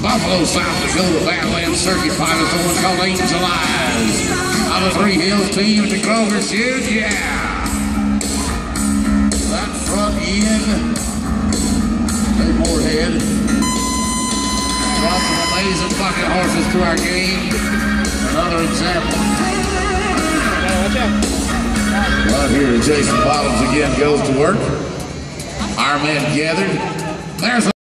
Buffalo, South Dakota, Badlands Circuit Pilot, the one called Angel Eyes. Out of Three Hills team at the Kroger Shoot, yeah. That front end, big Moorhead. Brought some amazing fucking horses to our game. Another example. Right here, Jason Bottoms again goes to work. Our men gathered. There's a